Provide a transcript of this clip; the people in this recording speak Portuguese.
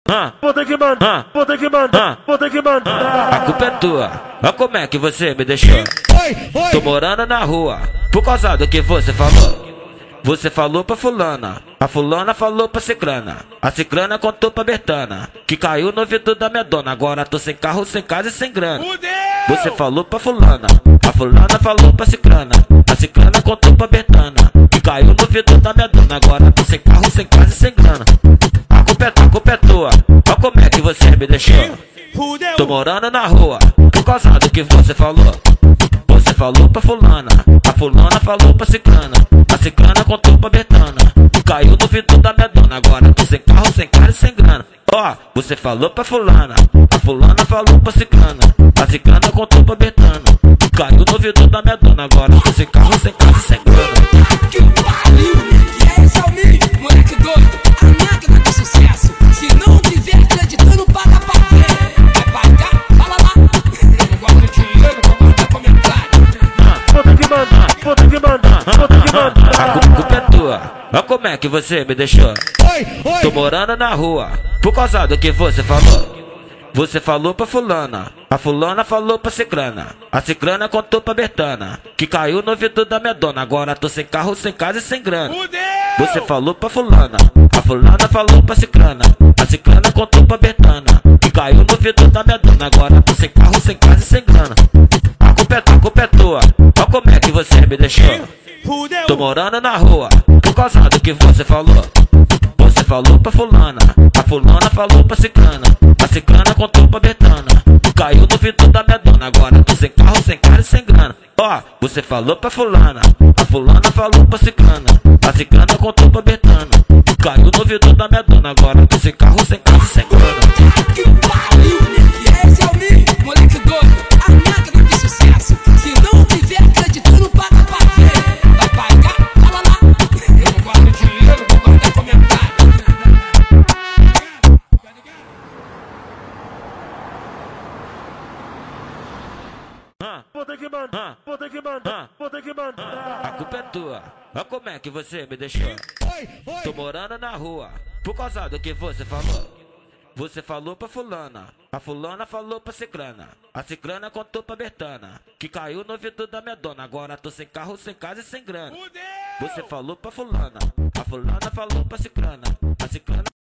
vou ter que mandar, vou ter que mandar, vou ter que mandar. A culpa é tua, olha como é que você me deixou. Tô morando na rua, por causa do que você falou. Você falou pra fulana, a fulana falou pra cicrana, a cicrana contou pra Bertana, que caiu no ouvido da minha dona. Agora tô sem carro, sem casa e sem grana. Você falou pra fulana, a fulana falou pra cicrana, a cicrana contou pra Bertana, que caiu no ouvido da minha dona. Agora tô sem carro, sem casa e sem grana. A culpa é tua, olha como é que você me deixou. Tô morando na rua, por causa do que você falou. Você falou pra fulana, a fulana falou pra cicrana, a cicrana contou pra Bertana, que caiu no ouvido da minha dona. Agora tô sem carro, sem casa e sem grana. Ó, você falou pra fulana, a fulana falou pra cicrana, a cicrana contou pra Bertana, que caiu no ouvido da minha dona. Agora tô sem carro, sem casa e sem grana. Que pariu, que é esse Almir, moleque doido, a máquina de sucesso. Se não tiver acreditando, paga pra ver. Vai pagar, fala lá. Eu não gosto de dinheiro, não gosto de comentário. Vou ter que mandar, vou ter que mandar, vou ter que mandar. A culpa é tua, olha como é que você me deixou. Tô morando na rua, por causa do que você falou. Você falou pra fulana, a fulana falou pra cicrana, a cicrana contou pra Bertana, que caiu no ouvido da minha dona. Agora tô sem carro, sem casa e sem grana. Você falou pra fulana, a fulana falou pra cicrana, a cicrana contou pra Bertana, que caiu no ouvido da minha dona. Agora tô sem carro, sem casa e sem grana. A culpa é tua, olha como é que você me deixou. Tô morando na rua, por causa do que você falou. Você falou pra fulana, a fulana falou pra cicrana, a cicrana contou pra Bertana, que caiu no ouvido da minha dona. Agora tô sem carro, sem casa e sem grana. Ó, você falou pra fulana, a fulana falou pra cicrana, a cicrana contou pra Bertana, que caiu no ouvido da minha dona. Agora tô sem carro, sem casa e sem grana. Que pariu, que é esse Almir, moleque doido, a máquina de sucesso. Se não tiver acreditando, paga pra ver. Vai pagar, fala lá. Eu não gosto de dinheiro, não gosto de comentário. Vou ter que mandar, vou ter que mandar, vou ter que A mandar. culpa é tua, olha como é que você me deixou. Tô morando na rua, por causa do que você falou. Você falou pra fulana, a fulana falou pra cicrana, a cicrana contou pra Bertana, que caiu no ouvido da minha dona. Agora tô sem carro, sem casa e sem grana. Você falou pra fulana, a fulana falou pra cicrana, a cicrana